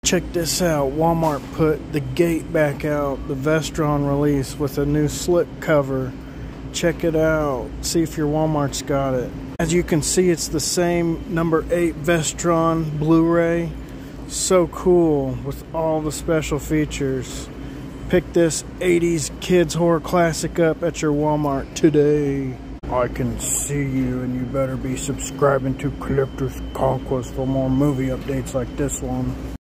Check this out. Walmart put the gate back out, the Vestron release with a new slip cover. Check it out. See if your Walmart's got it. As you can see, it's the same number 8 Vestron Blu-ray. So cool with all the special features. Pick this 80s kids horror classic up at your Walmart today. I can see you, and you better be subscribing to Collectors Conquest for more movie updates like this one.